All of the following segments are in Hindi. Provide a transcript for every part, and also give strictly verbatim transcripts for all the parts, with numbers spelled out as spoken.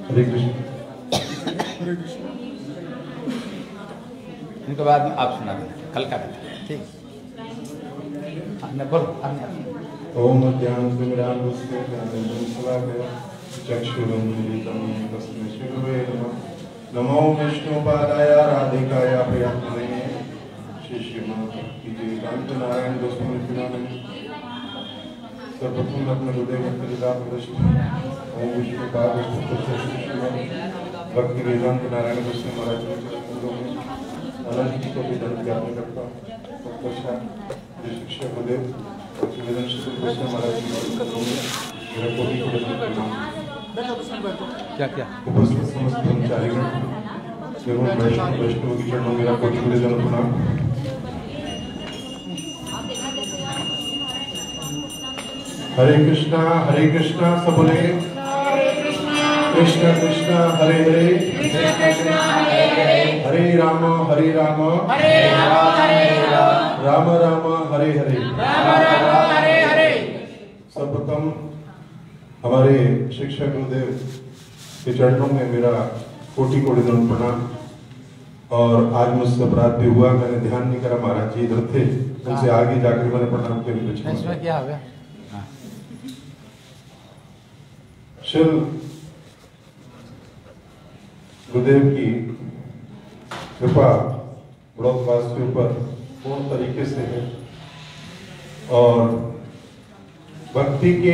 हरे कृष्ण। इनके बाद में आप सुना देना कल का बेटा, ठीक। बोलो। ओम ज्ञानतिमिरान्धस्य ज्ञानाञ्जनशलाकया चक्षुरुन्मीलितं येन तस्मै श्रीगुरवे नमः। नमो विष्णुपादाय राधिकाय प्रियात्मने श्री श्रीमद् नारायण गोस्वामी। सर्वप्रथम अपने हृदय में प्रदर्शित ओम विष्णुपाद भक्ति वेदांत नारायण गोस्वामी महाराज अनंत को भी धन ज्ञापन करता हूँ। शिक्षक हृदय क्या क्या उपस्थित समस्त कर्मचारीगण एवं वैष्णव वैष्णव की चरणों मेरा कोटि कोटि दंड प्रणाम। हरे कृष्णा हरे कृष्णा सब बोले कृष्णा कृष्णा हरे हरे हरे राम हरे राम राम राम हरे हरे। सर्वप्रथम हमारे शिक्षक गुरुदेव के चरणों में मेरा कोटि कोटि दंड प्रणाम। और आज मुझसे अपराध भी हुआ, मैंने ध्यान नहीं करा, महाराज जी इधर थे, उनसे आगे जाकर मैंने प्रणाम किया। इसमें क्या हो गया? शिल गुरुदेव की कृपा बड़ौतवास के ऊपर पूर्ण तरीके से है और भक्ति के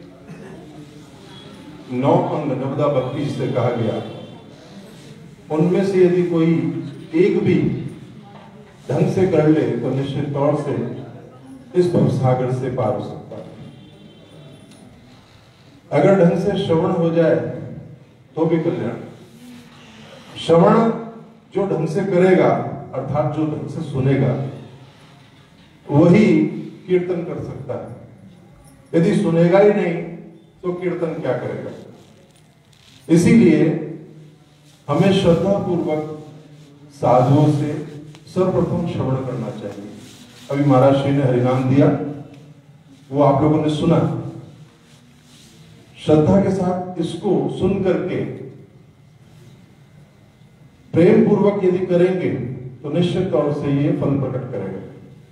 नौ अंग नवदा भक्ति जिसे कहा गया, उनमें से यदि कोई एक भी ढंग से कर ले तो निश्चित तौर से इस भवसागर से पार हो सकता है। अगर ढंग से श्रवण हो जाए तो भी कल्याण। श्रवण जो ढंग से करेगा अर्थात जो ढंग से सुनेगा वही कीर्तन कर सकता है। यदि सुनेगा ही नहीं तो कीर्तन क्या करेगा? इसीलिए हमें श्रद्धा पूर्वक साधुओं से सर्वप्रथम श्रवण करना चाहिए। अभी महाराज श्री ने हरिनाम दिया, वो आप लोगों ने सुना। श्रद्धा के साथ इसको सुन करके प्रेम पूर्वक यदि करेंगे तो निश्चित तौर से ये फल प्रकट करेगा,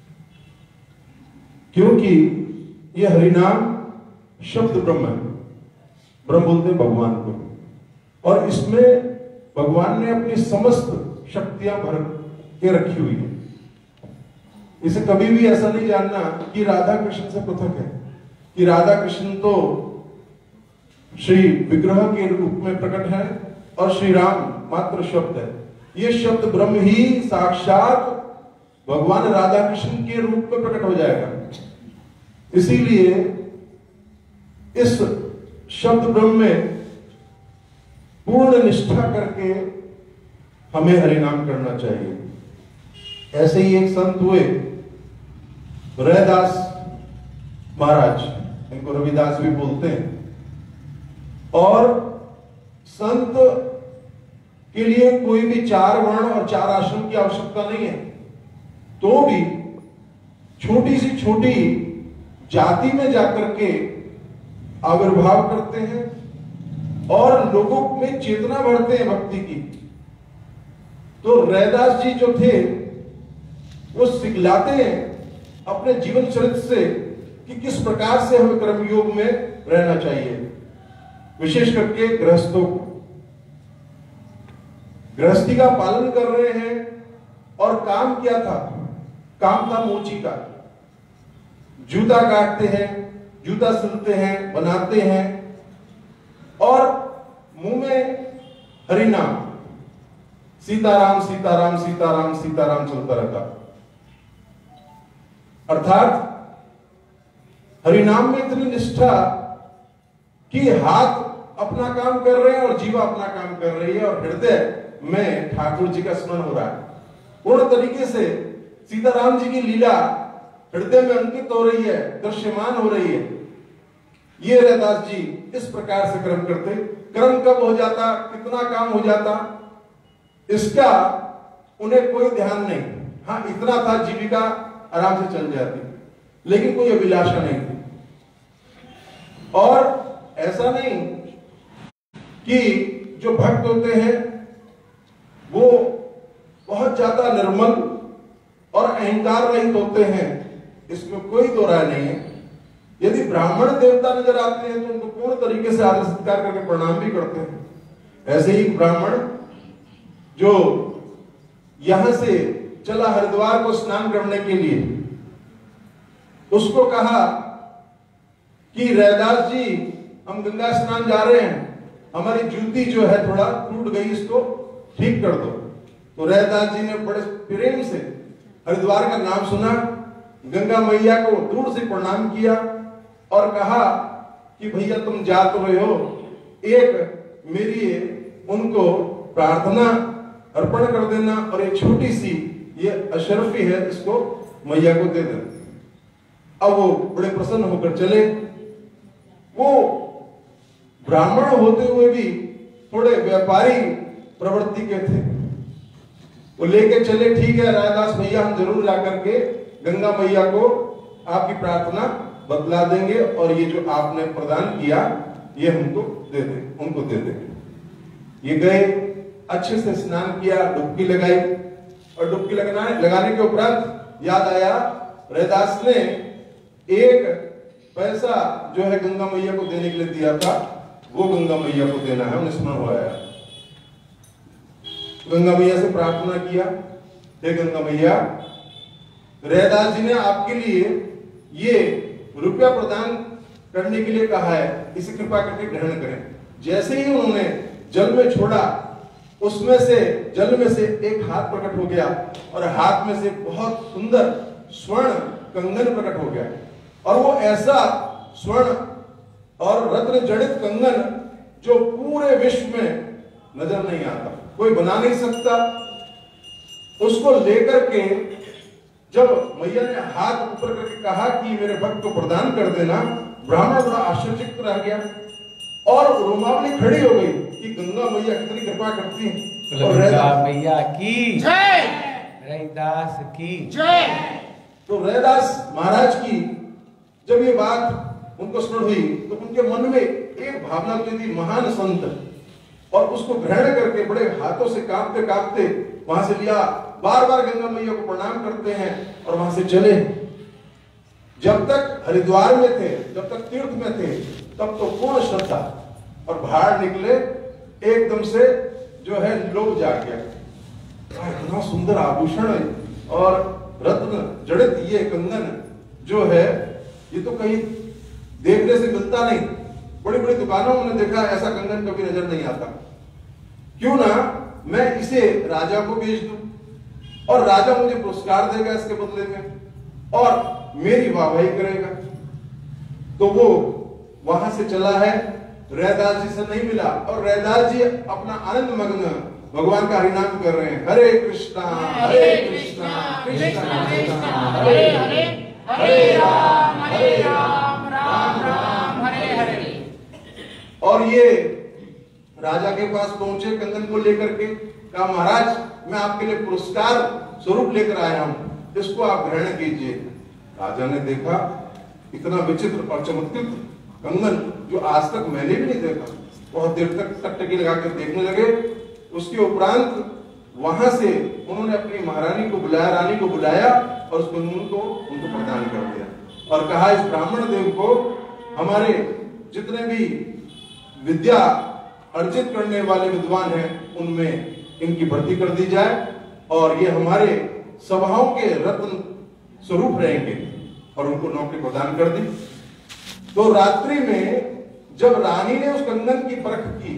क्योंकि ये हरिनाम शब्द ब्रह्म है। ब्रह्म बोलते हैं भगवान को, और इसमें भगवान ने अपनी समस्त शक्तियां भर के रखी हुई है। इसे कभी भी ऐसा नहीं जानना कि राधा कृष्ण से पृथक है, कि राधा कृष्ण तो श्री विग्रह के रूप में प्रकट है और श्री राम मात्र शब्द है। ये शब्द ब्रह्म ही साक्षात भगवान राधा कृष्ण के रूप में प्रकट हो जाएगा। इसीलिए इस शब्द ब्रह्म में पूर्ण निष्ठा करके हमें हरिनाम करना चाहिए। ऐसे ही एक संत हुए रैदास महाराज, इनको रविदास भी बोलते हैं। और संत के लिए कोई भी चार वर्ण और चार आश्रम की आवश्यकता नहीं है, तो भी छोटी सी छोटी जाति में जाकर के आविर्भाव करते हैं और लोगों में चेतना बढ़ते हैं भक्ति की। तो रैदास जी जो थे वो सिखलाते हैं अपने जीवन चरित्र से कि किस प्रकार से हमें कर्मयोग में रहना चाहिए, विशेष करके गृहस्थों को। गृहस्थी का पालन कर रहे हैं और काम क्या था? काम था मोची का। जूता काटते हैं, जूता सिलते हैं, बनाते हैं और मुंह में हरिनाम, सीताराम सीताराम सीताराम सीताराम चलता रहता। अर्थात हरिनाम में इतनी निष्ठा कि हाथ अपना काम कर रहे हैं और जीवा अपना काम कर रही है और हृदय में ठाकुर जी का स्मरण हो रहा है। पूर्ण तरीके से सीताराम जी की लीला हृदय में अंकित हो रही है, दृश्यमान हो रही है। ये रैदास जी इस प्रकार से कर्म करते। कर्म कब हो जाता, कितना काम हो जाता, इसका उन्हें कोई ध्यान नहीं। हाँ, इतना था जीविका आराम से चल जाती, लेकिन कोई अभिलाषा नहीं थी। और ऐसा नहीं कि जो भक्त होते हैं वो बहुत ज्यादा निर्मल और अहंकार रहित होते हैं, इसमें कोई दो राय नहीं है। यदि ब्राह्मण देवता नजर आते हैं तो उनको पूर्ण तरीके से आदर सत्कार करके प्रणाम भी करते हैं। ऐसे ही ब्राह्मण जो यहां से चला हरिद्वार को स्नान करने के लिए, उसको कहा कि रैदास जी हम गंगा स्नान जा रहे हैं, हमारी जूती जो है थोड़ा टूट गई, इसको ठीक कर दो। तो रैदास जी ने बड़े प्रेम से हरिद्वार का नाम सुना, गंगा मैया को दूर से प्रणाम किया और कहा कि भैया तुम जा तो रहे हो, एक मेरी उनको प्रार्थना अर्पण कर देना और एक छोटी सी ये अशरफी है, इसको मैया को दे देना। अब वो बड़े प्रसन्न होकर चले। वो ब्राह्मण होते हुए भी थोड़े व्यापारी प्रवृत्ति के थे। वो लेके चले, ठीक है रायदास भैया हम जरूर जाकर के गंगा मैया को आपकी प्रार्थना बतला देंगे और ये जो आपने प्रदान किया ये हमको दे दे, उनको दे देंगे। ये गए, अच्छे से स्नान किया, डुबकी लगाई और डुबकी लगाने लगाने के उपरांत याद आया रैदास ने एक पैसा जो है गंगा मैया को देने के लिए दिया था, वो गंगा मैया को देना है। उन्हें स्मरण हुआ है, गंगा मैया से प्रार्थना किया, हे गंगा मैया रैदास जी ने आपके लिए ये रुपया प्रदान करने के लिए कहा है, इसे कृपा करके ग्रहण करें। जैसे ही उन्होंने जल में छोड़ा, उसमें से जल में से एक हाथ प्रकट हो गया और हाथ में से बहुत सुंदर स्वर्ण कंगन प्रकट हो गया। और वो ऐसा स्वर्ण और रत्न जड़ित कंगन जो पूरे विश्व में नजर नहीं आता, कोई बना नहीं सकता। उसको लेकर के जब मैया ने हाथ ऊपर करके कहा कि मेरे भक्त को प्रदान कर देना, ब्राह्मण बड़ा आश्चर्यचकित रह गया और रोमावली खड़ी हो गई कि गंगा मैया कितनी कृपा करती है। और गंगा मैया की जय, रैदास की जय। तो रैदास महाराज की जब ये बात उनको स्मरण हुई तो उनके मन में एक भावना उठी थी, महान संत, और उसको ग्रहण करके बड़े हाथों से कांपते कांपते वहां से लिया, बार बार गंगा मैया को प्रणाम करते हैं और वहां से चले। जब तक हरिद्वार में थे, जब तक तीर्थ में थे, तब तो पूर्ण श्रद्धा, और बाहर निकले एकदम से जो है लोभ जाग गया। इतना सुंदर आभूषण और रत्न जड़ित ये कंगन जो है, ये तो कहीं देखने से मिलता नहीं। बड़ी बड़ी दुकानों में देखा, ऐसा कंगन कभी नजर नहीं आता। क्यों ना मैं इसे राजा को बेच दूं और राजा मुझे पुरस्कार देगा इसके बदले में और मेरी वाहवाही करेगा। तो वो वहां से चला है, रैदास जी से नहीं मिला और रैदास जी अपना आनंद मग्न भगवान का हरिनाम कर रहे हैं। हरे कृष्णा हरे कृष्णा कृष्णा कृष्णा हरे हरे, हरे राम हरे राम राम राम हरे हरे। और ये राजा के पास पहुंचे कंगन को लेकर के, कहा महाराज मैं आपके लिए पुरस्कार स्वरूप लेकर आया हूं, इसको आप ग्रहण कीजिए। राजा ने देखा इतना विचित्र और चमत्कृत कंगन जो आज तक मैंने भी नहीं देखा। बहुत देर तक टकटकी लगाकर देखने लगे। उसके उपरांत वहां से उन्होंने अपनी महारानी को बुलाया, रानी को बुलाया और उस कंगन को उनको प्रदान कर दिया और कहा इस ब्राह्मण देव को हमारे जितने भी विद्या अर्जित करने वाले विद्वान हैं उनमें इनकी भर्ती कर दी जाए और ये हमारे सभाओं के रत्न स्वरूप रहेंगे, और उनको नौकरी प्रदान कर दी। तो रात्रि में जब रानी ने उस कंगन की परख की,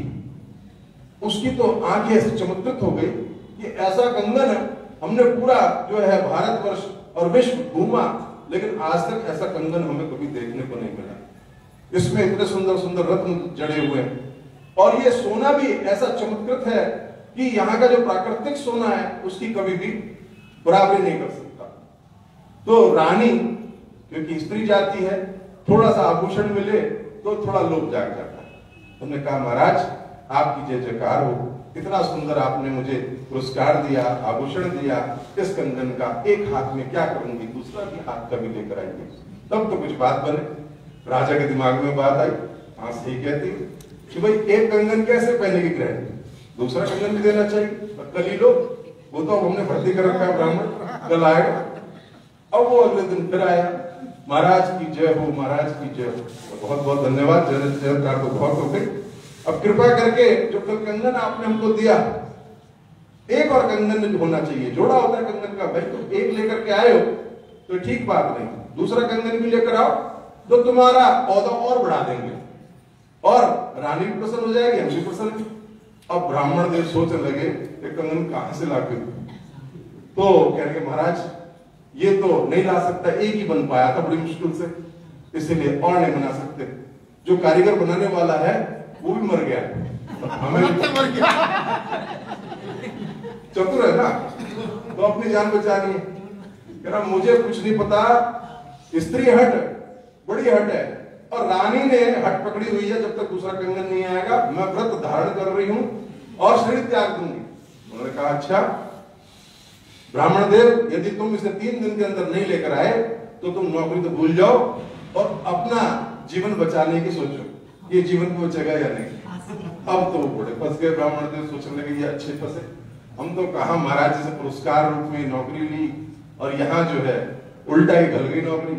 उसकी तो आंखें ऐसे चमत्कृत हो गई कि ऐसा कंगन हमने पूरा जो है भारतवर्ष और विश्व घूमा, लेकिन आज तक ऐसा कंगन हमें कभी देखने को नहीं मिला। इसमें इतने सुंदर सुंदर रत्न जड़े हुए हैं और ये सोना भी ऐसा चमत्कृत है कि यहाँ का जो प्राकृतिक सोना है उसकी कभी भी बराबरी नहीं कर सकता। तो रानी क्योंकि स्त्री जाति है, थोड़ा सा आभूषण मिले तो थोड़ा लोभ जाग जाता है। उन्होंने कहा महाराज आपकी जय जयकार हो, इतना सुंदर आपने मुझे पुरस्कार दिया, आभूषण दिया, इस कंगन का एक हाथ में क्या करूंगी, दूसरा भी हाथ का भी लेकर आएंगे, तब तो कुछ बात बने। राजा के दिमाग में बात आई, हाँ सही कहती कि भाई एक कंगन कैसे पहनेगी ग्रहण, दूसरा कंगन भी देना चाहिए, कल ही लो, वो तो अब हमने भर्ती कर रखा है ब्राह्मण, कल आएगा। अब वो अगले दिन फिर आया, महाराज की जय हो, महाराज की जय हो। बहुत बहुत धन्यवाद, जयकार तो बहुत हो गई। अब कृपा करके जो कल कंगन आपने हमको दिया, एक और कंगन होना चाहिए, जोड़ा होता है कंगन का। भाई तुम एक लेकर के आए हो तो ठीक बात नहीं, दूसरा कंगन भी लेकर आओ तो तुम्हारा पौधा और बढ़ा देंगे और रानी भी प्रसन्न हो जाएगी, हम भी प्रसन्न। अब ब्राह्मण देव सोचने लगे ये कंगन कहां से लाके, तो कह रहे महाराज ये तो नहीं ला सकता, एक ही बन पाया था बड़ी मुश्किल से, इसीलिए और नहीं बना सकते। जो कारीगर बनाने वाला है वो भी मर गया, हमें मर गया, चतुर है ना, तो अपनी जान बचानी है। कह रहा मुझे कुछ नहीं पता, स्त्री हट बड़ी हट है और रानी ने हट पकड़ी हुई है, जब तक दूसरा कंगन नहीं आएगा मैं व्रत धारण कर रही हूं और शरीर त्याग दूंगी। उन्होंने कहा अच्छा ब्राह्मण देव, यदि तुम इसे तीन दिन के अंदर नहीं लेकर आए तो तुम नौकरी तो भूल जाओ और अपना जीवन बचाने की सोचो, ये जीवन को बचेगा या नहीं। अब तो बड़े फंस गए ब्राह्मण देव, सोचने लगे ये अच्छे फंसे, हम तो कहा महाराज जी से पुरस्कार रूप में नौकरी ली और यहाँ जो है उल्टा ही ढल गई नौकरी।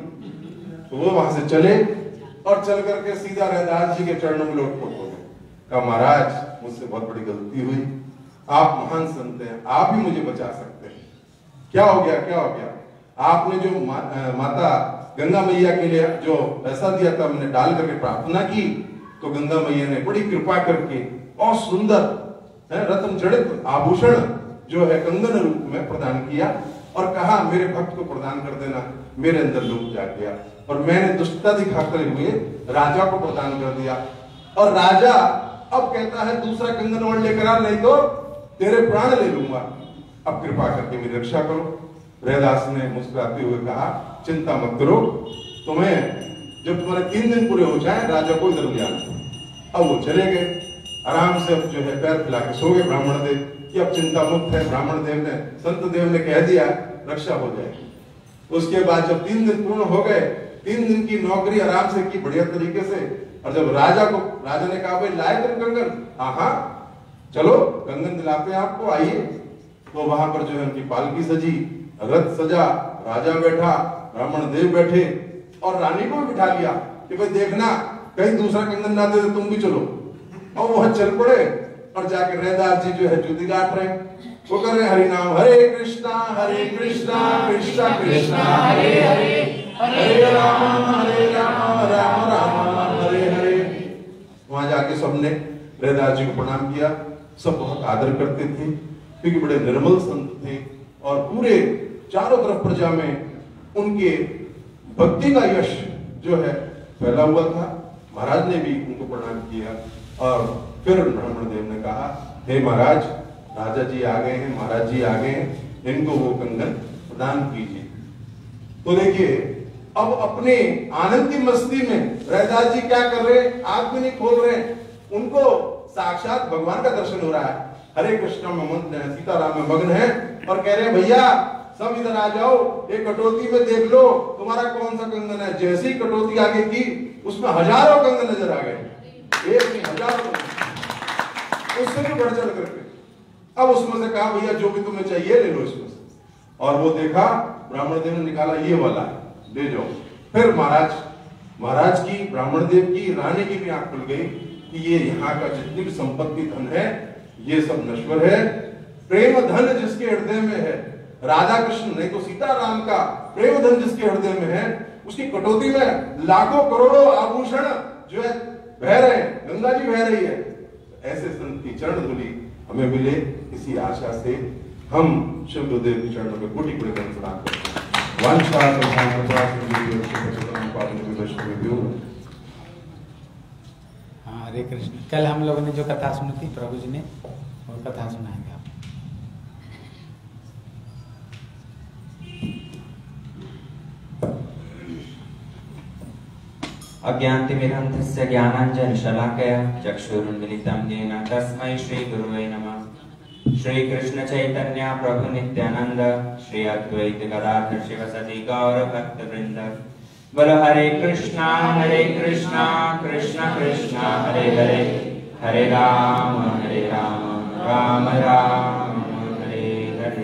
तो वो वहां से चले और चल करके सीधा रैदास जी के चरणों में लोटपोट हो गए। कहा महाराज मुझसे बहुत बड़ी गलती हुई, आप महान संत हैं, आप ही मुझे बचा सकते हैं। क्या हो गया क्या हो गया, आपने जो मा, आ, माता गंगा मैया के लिए जो पैसा दिया था, मैंने डाल करके प्रार्थना की तो गंगा मैया ने बड़ी कृपा करके और सुंदर रत्न जड़ित आभूषण जो है कंगन रूप में प्रदान किया और कहा मेरे भक्त को प्रदान कर देना। मेरे अंदर लोभ जाग गया और मैंने दुष्टता दिखाते हुए राजा को प्रदान कर दिया और राजा अब कहता है दूसरा कंगन और लेकर आ, नहीं तो तेरे प्राण ले लूंगा, अब कृपा करके मेरी रक्षा करो। रैदास ने मुस्कुराते हुए कहा चिंता मत करो, तुम्हें जब तुम्हारे तीन दिन पूरे हो जाए राजा को इधर ले आना। अब वो चले गए, आराम से अब जो है पैर फैला के सो गए ब्राह्मण देव कि अब चिंता मुक्त है। ब्राह्मण देव ने संत देव ने कह दिया रक्षा हो जाएगी। उसके बाद जब तीन दिन पूर्ण हो गए, तीन दिन की नौकरी आराम से की बढ़िया तरीके से, और जब राजा को राजा ने कहा भाई लाए तुम कंगन, हाँ हाँ चलो कंगन दिलाते हैं आपको, आइए। तो वहां पर जो है उनकी पालकी सजी, रथ सजा, राजा बैठा, ब्राह्मण देव बैठे और रानी को भी बिठा लिया कि भाई देखना कहीं दूसरा कंगन ना दे तो तुम भी चलो। और वह चल पड़े और जाके रैदास जी जो है जुदी गाट रहे, वो कर रहे हरि नाम, हरे कृष्णा हरे कृष्णा कृष्णा कृष्णा हरे हरे, हरे राम हरे राम राम राम हरे हरे। वहां जाके सबने रैदास जी को प्रणाम किया, सब बहुत आदर करते थे क्योंकि बड़े निर्मल संत थे और पूरे चारों तरफ प्रजा में उनके भक्ति का यश जो है फैला हुआ था। महाराज ने भी उनको प्रणाम किया और फिर ब्राह्मण देव ने कहा हे महाराज, राजा जी आ गए हैं, महाराज जी आ गए हैं, इनको वो कंगन प्रदान कीजिए। तो देखिए अब अपने आनंद की मस्ती में रैदास जी क्या कर रहे हैं, आंख भी नहीं खोल रहे हैं, उनको साक्षात भगवान का दर्शन हो रहा है। हरे कृष्णा में मग्न है, सीताराम में मग्न है और कह रहे हैं भैया सब इधर आ जाओ, एक कटौती में देख लो तुम्हारा कौन सा कंगन है। जैसी ही कटौती आगे की उसमें हजारों कंगन नजर आ गए, एक नहीं हजारों, उससे भी बढ़ चढ़ करके। अब उसमें से कहा भैया जो भी तुम्हें चाहिए ले लो इसमें से, और वो देखा ब्राह्मण देव ने निकाला ये वाला ले जाओ। फिर महाराज महाराज की, ब्राह्मण देव की, रानी की भी आंख खुल गई कि ये यहाँ का जितनी भी संपत्ति धन है ये सब नश्वर है। प्रेम धन जिसके हृदय में है, राधा कृष्ण नहीं तो सीताराम का प्रेम धन जिसके हृदय में है, उसकी कटौती में लाखों करोड़ों आभूषण जो है बह रहे हैं, गंगा जी बह रही है। ऐसे संत की चरण धूलि हमें मिले, इसी आशा से हम शिव गुरुदेव के चरणों में कोटि कोटि प्रणाम करते हैं। हाँ हरे कृष्ण। कल हम लोगों ने जो कथा सुनी थी प्रभु जी ने, वो कथा सुनाएंगे आप। अज्ञानतिमिरन्धस्य ज्ञानाञ्जनशलाकया चक्षुरुन्मिलितं येन तस्मै श्रीगुरुवे नमः। श्री कृष्ण चैतन्य प्रभु नित्यानंद, श्री अद्वैत गदाधर शिवसदि गौर भक्त वृंद। बोलो हरे कृष्णा हरे कृष्णा कृष्णा कृष्णा हरे हरे, हरे राम हरे राम राम राम हरे हरे।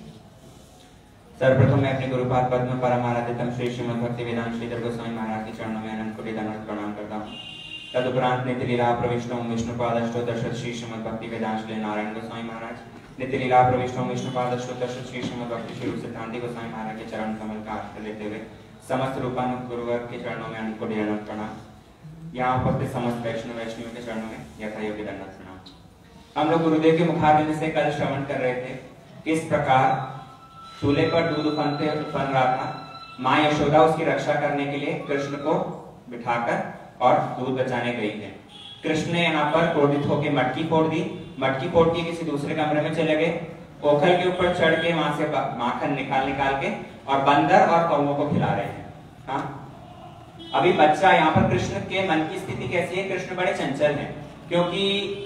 सर्वप्रथम मैं अपने गुरुपाद पद्म परमाराध्यतम श्री श्रीमद् भक्ति वेदांत श्रीधर गोस्वामी महाराज के चरणों में अनंत कोटि दंडवत प्रणाम करता हूँ। तदुपरांत नित्य लीला प्रविष्टों विष्णुपाद अष्टोत्तर श्री श्रीमद् भक्ति वेदांत श्री नारायण गोस्वामी महाराज, नित्य लीला प्रविष्टों विष्णुपाद अष्टोत्तर श्री श्रीमद् भक्ति श्री सिद्धांति गोस्वामी महाराज के चरण कमल का आश्रय लेते हुए समस्त रूपानुग गुरुवर के चरणों में अनंत कोटि दंडवत प्रणाम। यहाँ उपस्थित समस्त वैष्णव वैष्णवियों के चरणों में यथायोग्य दंडवत प्रणाम। हम लोग गुरुदेव के मुखारविंद से कल श्रवण कर रहे थे किस प्रकार चूल्हे पर दूध उफनते उफन रहा था। माँ यशोदा उसकी रक्षा करने के लिए कृष्ण को बिठाकर और दूध बचाने गई है। कृष्ण ने यहाँ पर क्रोधित होकर मटकी फोड़ दी, मटकी फोड़ के किसी दूसरे कमरे में चले गए, ओखल के ऊपर चढ़ के वहां से माखन निकाल निकाल के और बंदर और कौओं को खिला रहे हैं। हाँ, अभी बच्चा यहाँ पर कृष्ण के मन की स्थिति कैसी है? कृष्ण बड़े चंचल हैं, क्योंकि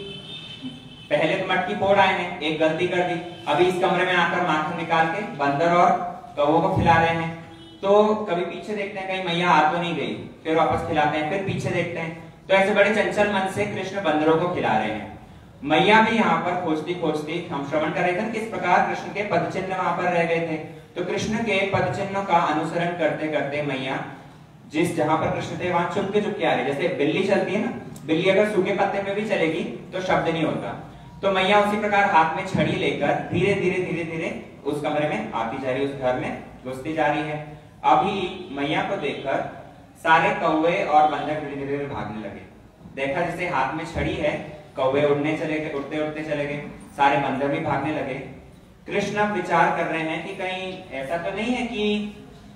पहले तो मटकी फोड़ आए हैं, एक गलती कर दी, अभी इस कमरे में आकर माखन निकाल के बंदर और कौओं को खिला रहे हैं। तो कभी पीछे देखते हैं कहीं मैया आ तो नहीं गई, फिर वापस खिलाते हैं, फिर पीछे देखते हैं, तो ऐसे बड़े चंचल मन से कृष्ण बंदरों को खिला रहे हैं। मैया भी यहाँ पर खोजती खोजती, हम श्रवण कर रहे थे किस प्रकार कृष्ण के पद चिन्ह वहां पर रह गए थे। तो कृष्ण के पद चिन्हों का अनुसरण करते करते मैया जिस जहां पर कृष्ण थे वहां चुपके चुपके आ रही। जैसे बिल्ली चलती है ना, बिल्ली अगर सूखे पत्ते में भी चलेगी तो शब्द नहीं होता, तो मैया उसी प्रकार हाथ में छड़ी लेकर धीरे धीरे धीरे धीरे उस कमरे में आती जा रही, उस घर में घुसती जा रही है। अभी मैया को देखकर सारे कौवे और बंदर धीरे धीरे भागने लगे। देखा जैसे हाथ में छड़ी है, कौवे उड़ने चले गए, उड़ते उड़ते चले गए, सारे बंदर भी भागने लगे। कृष्ण विचार कर रहे हैं कि कहीं ऐसा तो नहीं है कि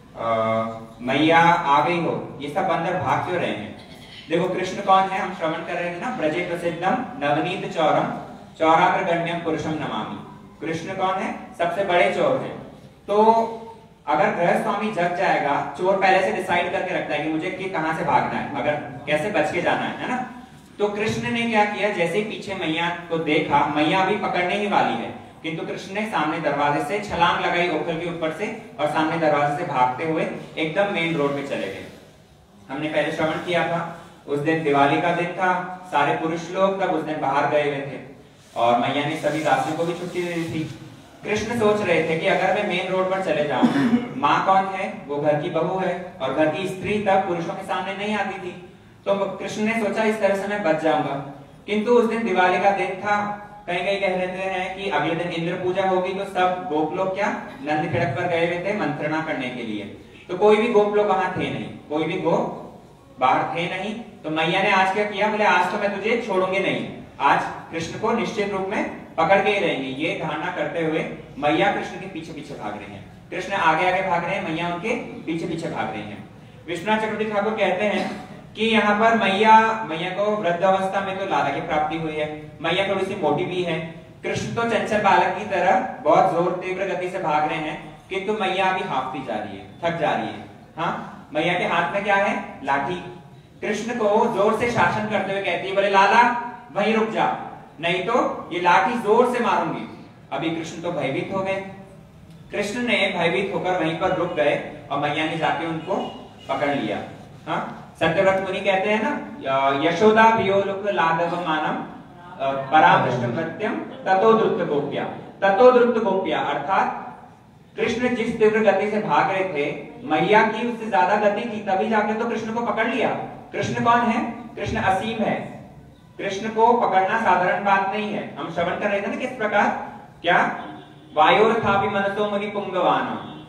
मैया आ गई हो, ये सब बंदर भाग क्यों रहे हैं। देखो कृष्ण कौन है, हम श्रवण कर रहे हैं ना, ब्रजे प्रसिद्धम नवनीत चौरम चौराग्र गण्यम पुरुषम नमामि। कृष्ण कौन है? सबसे बड़े चोर है। तो अगर गृह स्वामी जग जाएगा, चोर पहले से डिसाइड करके रखता है कि मुझे कि कहां से भागना है, अगर कैसे बच के जाना है, है ना। तो कृष्ण ने क्या किया, जैसे ही पीछे मैया को देखा, मैया अभी पकड़ने ही वाली है, किंतु कृष्ण ने सामने दरवाजे से छलांग लगाई ओखल के ऊपर से और सामने दरवाजे से भागते हुए एकदम मेन रोड पे चले गए। हमने पहले श्रवण किया था, उस दिन दिवाली का दिन था, सारे पुरुष लोग तब उस दिन बाहर गए हुए थे और मैया ने सभी दासियों को भी छुट्टी दे दी थी। कृष्ण सोच रहे थे कि अगर मैं मेन रोड पर चले जाऊं, माँ कौन है, वो घर की बहू है और घर की स्त्री तब पुरुषों के सामने नहीं आती थी, तो कृष्ण ने सोचा इस तरह से मैं बच जाऊंगा। किंतु उस दिन दिवाली का दिन था, कहीं कहीं कह रहे हैं कि अगले दिन इंद्र पूजा होगी, तो सब गोप लोग क्या नंद खिड़क पर गए हुए थे मंत्रणा करने के लिए, तो कोई भी गोप लोग वहां थे नहीं, कोई भी गोप बाहर थे नहीं। तो मैया ने आज क्या किया, बोले आज तो मैं तुझे छोड़ूंगी नहीं, आज कृष्ण को निश्चित रूप में पकड़ के ही रहेंगे। ये धारणा करते हुए मैया कृष्ण के पीछे पीछे भाग रहे हैं। कृष्ण आगे आगे भाग रहे हैं, मैया उनके पीछे पीछे भाग रहे हैं। विश्वनाथ चक्रवर्ती ठाकुर कहते हैं कि यहाँ पर मैया मैया को वृद्ध अवस्था में तो लाला की प्राप्ति हुई है, मैया थोड़ी सी मोटी भी है। कृष्ण तो चंचल बालक की तरह बहुत जोर तीव्र गति से भाग रहे हैं, किंतु मैया अभी हाफती जा रही है, थक जा रही है। हाँ, मैया के हाथ में क्या है, लाठी। कृष्ण को जोर से शासन करते हुए कहती है, बोले लाला वहीं रुक जा, नहीं तो ये लाठी जोर से मारूंगी। अभी कृष्ण तो भयभीत हो गए। कृष्ण ने भयभीत होकर वहीं पर रुक गए और मैया ने जाके उनको पकड़ लिया। हाँ, सत्यव्रत मुनि कहते हैं ना, यशोदा वियोलुक लाघव मानम परामृष्ट मृत्यम ततो द्रुत गोप्या। ततो द्रुत गोप्या अर्थात कृष्ण जिस तीव्र गति से भाग रहे थे, मैया की उससे ज्यादा गति थी, तभी जाके तो कृष्ण को पकड़ लिया। कृष्ण कौन है? कृष्ण असीम है। कृष्ण को पकड़ना साधारण बात नहीं है। हम श्रवण कर रहे थे ना किस प्रकार, क्या वायोरथापि मनसो मुनि पुंगवान,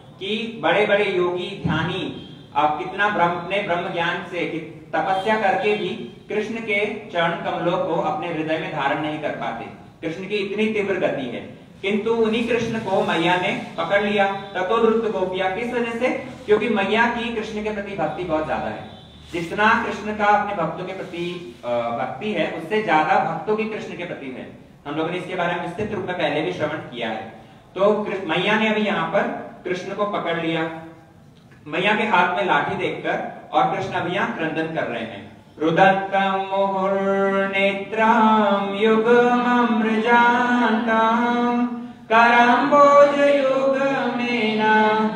कि बड़े बड़े योगी ध्यानी अब कितना ब्रह्म ने ब्रह्म ज्ञान से तपस्या करके भी कृष्ण के चरण कमलों को अपने हृदय में धारण नहीं कर पाते। कृष्ण की इतनी तीव्र गति है, किंतु उन्हीं कृष्ण को मैया ने पकड़ लिया। ततो द्रुत गोपिया, किस वजह से? क्योंकि मैया की कृष्ण के प्रति भक्ति बहुत ज्यादा है। जितना कृष्ण का अपने भक्तों के प्रति भक्ति है, उससे ज्यादा भक्तों की कृष्ण के प्रति है। हम लोगों ने इसके बारे में विस्तृत रूप में पहले भी श्रवण किया है। तो मैया ने अभी यहाँ पर कृष्ण को पकड़ लिया। मैया के हाथ में लाठी देखकर और कृष्ण अभी यहाँ क्रंदन कर रहे हैं। रुदन्तम मुहुर्नेत्रम युगमम मृजान्तम करम्बोजयुगमेना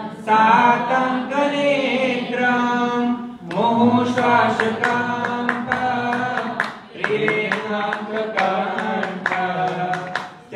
सातंकनेत्रम मुहुश्वासकांत त्रिनेत्रांककंठ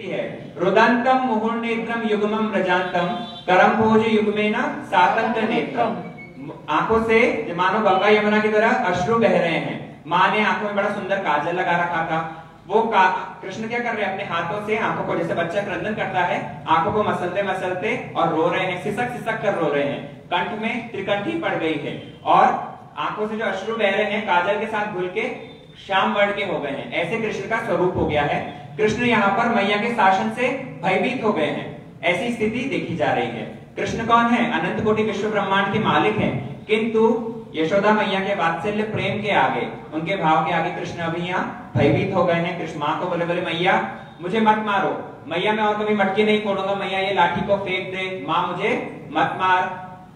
है, रुदंतम मुहुर्नेत्रम युग्मम व्रजांतम करम भोज युग्मेन सातंत्र नेत्रम। आंखों से मानो गंगा यमुना की तरह अश्रु बह रहे हैं। माँ ने आंखों में बड़ा सुंदर काजल लगा रखा था। वो का, कृष्ण क्या कर रहे हैं, अपने हाथों से आंखों को, जैसे बच्चा क्रंदन करता है, आंखों को मसलते मसलते और रो रहे हैं, सिसक सिसक कर रो रहे हैं। कंठ में त्रिकंठी पड़ गई है और आंखों से जो अश्रु बह रहे हैं काजल के साथ घुल के श्याम वर्ण के हो गए हैं। ऐसे कृष्ण का स्वरूप हो गया है। कृष्ण यहाँ पर मैया के शासन से भयभीत हो गए हैं, ऐसी स्थिति देखी जा रही है। कृष्ण कौन है? अनंत कोटि विश्व ब्रह्मांड के मालिक हैं, किंतु यशोदा मैया के वात्सल्य प्रेम के आगे, उनके भाव के आगे कृष्ण अभी यहाँ भयभीत हो गए हैं। कृष्ण माँ को बोले बोले मैया मुझे मत मारो, मैया मैं और कभी मटकी नहीं फोड़ूंगा, मैया ये लाठी को फेंक दे, माँ मुझे मत मार।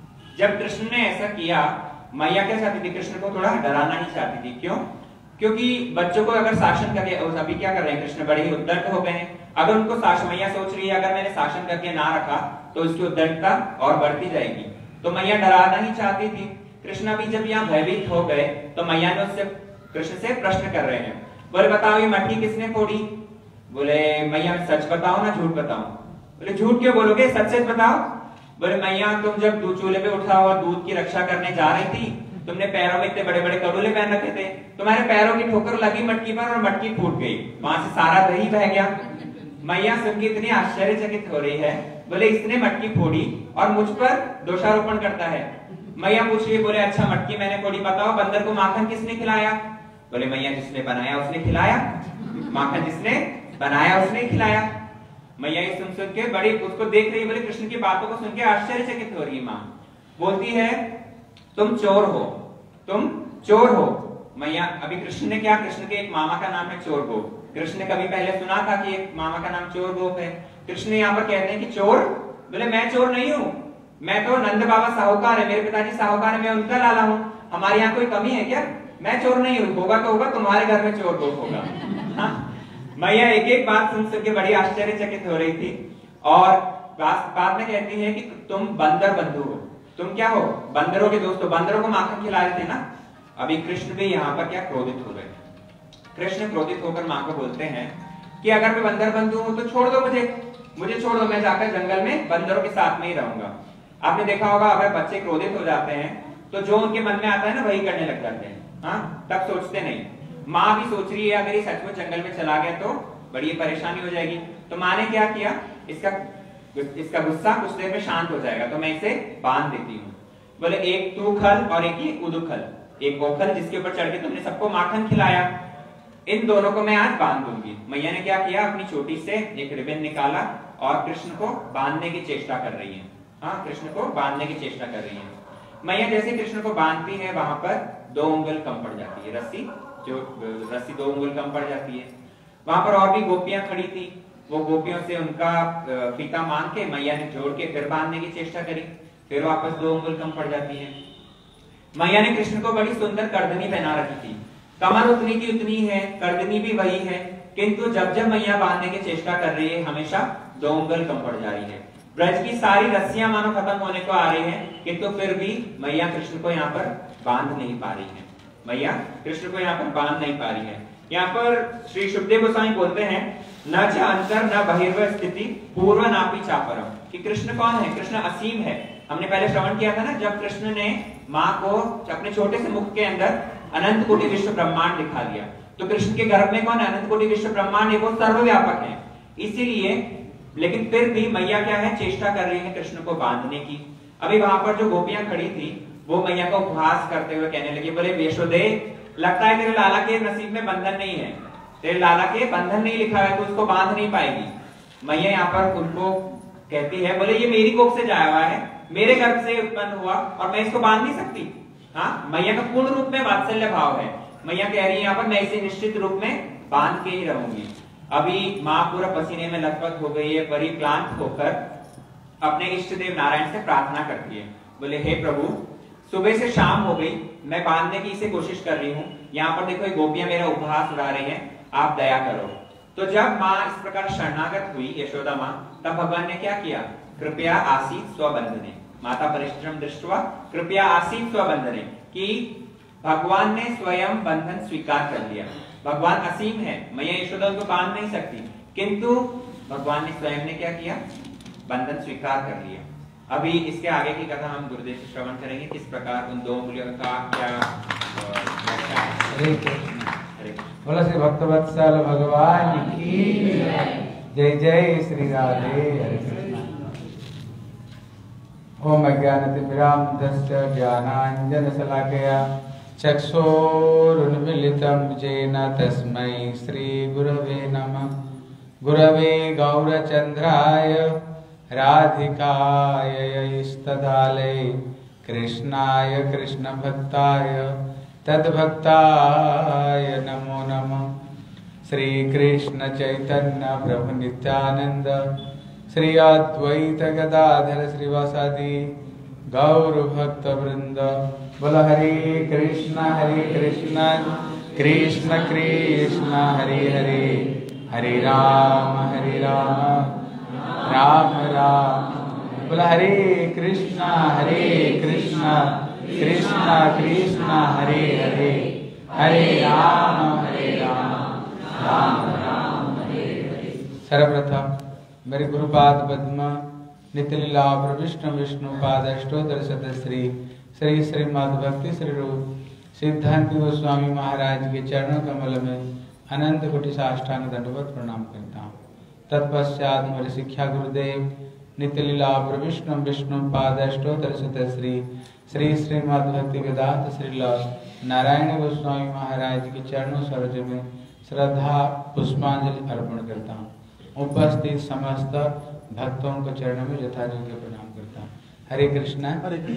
जब कृष्ण ने ऐसा किया, मैया क्या चाहती थी? कृष्ण को थोड़ा डराना ही चाहती थी। क्यों? क्योंकि बच्चों को अगर शासन करके, अभी क्या कर रहे हैं कृष्ण, बड़े ही उद्दंड हो गए हैं। अगर उनको शासन, मैया सोच रही है अगर मैंने शासन करके ना रखा तो इसकी उद्दंडता और बढ़ती जाएगी, तो मैया डराना ही चाहती थी। कृष्ण अभी जब यहाँ भयभीत हो गए तो मैया ने उससे, कृष्ण से प्रश्न कर रहे हैं, बोले बताओ ये मटकी किसने फोड़ी? बोले मैया सच बताओ ना झूठ बताओ? बोले झूठ क्यों बोलोगे, सच सच बताओ। बोले मैया तुम जब दूध चूल्हे पे उठा और दूध की रक्षा करने जा रही थी, तुमने पैरों में इतने बड़े बड़े कड़ूले पहन रखे थे, तुम्हारे पैरों की ठोकर लगी मटकी पर और मटकी फूट गई, वहां से सारा दही बह गया। मैया सुन के इतनी आश्चर्यचकित हो रही है, बोले इसने मटकी फोड़ी और मुझ पर दोषारोपण करता है। मैया पूछ रही है, बोले अच्छा मटकी मैंने फोड़ी, बताओ बंदर को माखन किसने खिलाया? बोले मैया जिसने बनाया उसने खिलाया, माखन जिसने बनाया उसने खिलाया। मैया ये सुन सुन के बड़ी उसको देख रही है, बोले कृष्ण की बातों को सुन के आश्चर्यचकित हो रही है। माँ बोलती है तुम चोर हो, तुम चोर हो। मैया, अभी कृष्ण ने क्या, कृष्ण के एक मामा का नाम है चोर गोप। कृष्ण ने कभी पहले सुना था कि एक मामा का नाम चोर गोप है। कृष्ण यहाँ पर कहते हैं कि चोर? बोले मैं चोर नहीं हूँ, मैं तो नंद बाबा साहूकार है, मेरे पिताजी साहूकार है, मैं उनका लाला हूँ, हमारे यहाँ कोई कमी है क्या? मैं चोर नहीं हूँ, होगा तो होगा तुम्हारे घर में चोर गोप होगा। हाँ? मैया एक एक बात सुन सुन के बड़ी आश्चर्यचकित हो रही थी और बाद में कहती है कि तुम बंदर बंधु हो। तुम क्या हो? बंदरों के दोस्तों, बंदरों को माखन खिला रहे थे ना। अभी कृष्ण भी यहाँ पर क्या क्रोधित हो गए। कृष्ण क्रोधित होकर माँ को बोलते हैं कि अगर मैं बंदर बंधु हूं तो छोड़ दो मुझे, मुझे छोड़ दो, मैं जाकर जंगल में बंदरों के साथ में ही रहूंगा। आपने देखा होगा अगर बच्चे क्रोधित हो जाते हैं तो जो उनके मन में आता है ना वही करने लग जाते हैं, हाँ, तब सोचते नहीं। माँ भी सोच रही है अगर ये सचमुच जंगल में चला गया तो बड़ी परेशानी हो जाएगी। तो माँ ने क्या किया, इसका इसका गुस्सा कुछ देर में शांत हो जाएगा तो मैं इसे बांध देती हूँ। बोले एक तू खल और एक ही उदुखल, एक वो खल जिसके ऊपर चढ़ के तुमने सबको माखन खिलाया, इन दोनों को मैं आज बांध दूंगी। मैया ने क्या किया, अपनी चोटी से एक रिबन निकाला और कृष्ण को बांधने की चेष्टा कर रही है। हाँ, कृष्ण को बांधने की चेष्टा कर रही है। मैया जैसे कृष्ण को बांधती है वहां पर दो उंगल कम पड़ जाती है, रस्सी जो रस्सी दो उंगल कम पड़ जाती है। वहां पर और भी गोपियां खड़ी थी, वो गोपियों से उनका फीता मांग के मैया ने जोड़ के फिर बांधने की चेष्टा करी, फिर वापस दो उंगल कम पड़ जाती है। मैया ने कृष्ण को बड़ी सुंदर करधनी पहना रखी थी, कमर उतनी की उतनी है, करधनी भी वही है, किंतु जब जब मैया बांधने की चेष्टा कर रही है हमेशा दो उंगल कम पड़ जा रही है। ब्रज की सारी रस्सियां मानो खत्म होने को आ रही हैं, किंतु फिर भी मैया कृष्ण को यहाँ पर बांध नहीं पा रही है। मैया कृष्ण को यहाँ पर बांध नहीं पा रही है। यहाँ पर श्री शुभदेव गोस्वामी बोलते हैं न च अंतर न बहिर्व स्थिति पूर्व नापी चापरम, कि कृष्ण कौन है? कृष्ण असीम है। हमने पहले श्रवण किया था ना, जब कृष्ण ने माँ को अपने छोटे से मुख के अंदर अनंत कोटि विश्व ब्रह्मांड दिखा दिया, तो कृष्ण के गर्भ में कौन है? अनंत कोटि विश्व ब्रह्मांड है, वो सर्वव्यापक है। इसीलिए, लेकिन फिर भी मैया क्या है, चेष्टा कर रही है कृष्ण को बांधने की। अभी वहां पर जो गोपियां खड़ी थी वो मैया का उपहास करते हुए कहने लगी, बोले यशोदे, लगता है तेरे लाला के नसीब में बंधन नहीं है, तेरे लाला के बंधन नहीं लिखा है, तो उसको बांध नहीं पाएगी। मैया यहाँ पर उनको कहती है, बोले ये मेरी कोख से जाया हुआ है, मेरे गर्भ से उत्पन्न हुआ और मैं इसको बांध नहीं सकती। हाँ, मैया का पूर्ण रूप में वात्सल्य भाव है। मैया कह रही है यहाँ पर मैं इसे निश्चित रूप में बांध के ही रहूंगी। अभी माँ पूरा पसीने में लथपथ हो गई है, परिक्लांत होकर अपने इष्ट देव नारायण से प्रार्थना करती है, बोले हे प्रभु, सुबह से शाम हो गई, मैं बांधने की इसे कोशिश कर रही हूँ, यहाँ पर देखो ये गोपियां मेरा उपहास उड़ा रही हैं, आप दया करो। तो जब माँ इस प्रकार शरणागत हुई यशोदा माँ, तब भगवान ने क्या किया, कृपया आसीत स्वबंधने, माता परिश्रम दृष्टवा कृपया आसीत स्वबंधने, कि भगवान ने स्वयं बंधन स्वीकार कर लिया। भगवान असीम है, मैया यशोदा उनको बांध नहीं सकती, किंतु भगवान ने स्वयं ने क्या किया? बंधन स्वीकार कर लिया। अभी इसके आगे की कथा हम गुरुदेव से श्रवण करेंगे, किस प्रकार उन दो उंगलियों का क्या व्याख्या है। हरे कृष्ण। बोला श्री भक्तवत्सल भगवान की जय। जय श्री राधे। हरे कृष्ण। ओम अज्ञानतिमिरान्धस्य ज्ञानाञ्जनशलाकया चक्षुरुन्मीलितं येन तस्मै श्रीगुरवे नमः। गुरवे गौरचन्द्राय राधिकाय स्तदालये कृष्णाय कृष्णभक्ताय तद्भक्ताय नमो नमः। श्री कृष्ण चैतन्य प्रभु नित्यानंद श्री अद्वैत गदाधर श्रीवासादि गौर भक्त वृंद। बोल हरे कृष्ण हरे कृष्ण कृष्ण कृष्ण हरे हरे, हरे राम हरे राम राम राम। बोल हरे कृष्ण हरे कृष्ण कृष्ण कृष्ण हरे हरे, हरे राम हरे राम राम राम हरे हरे। सर्वप्रथम मेरे गुरुपाद पद्म नित्य लीला विष्णु विष्णु पाद अष्टोत्तर शत श्री श्री श्रीमद् भक्ति श्री रूप सिद्धांत गोस्वामी महाराज के चरणों कमल में अनंत कोटि साष्टांग दंडवत प्रणाम करता हूँ। तत्पश्चात मेरे शिक्षा गुरुदेव नित्य लीला विष्णु विष्णु पाद अष्टोत्तर शत श्री श्री श्रीमद् भक्ति वेदांत श्री नारायण गोस्वामी महाराज के चरणों सरोज में श्रद्धा पुष्पांजलि अर्पण करता हूँ। उपस्थित समस्त भक्तों को चरणों में यथायोग्य प्रणाम करता हूँ। हरे कृष्णा।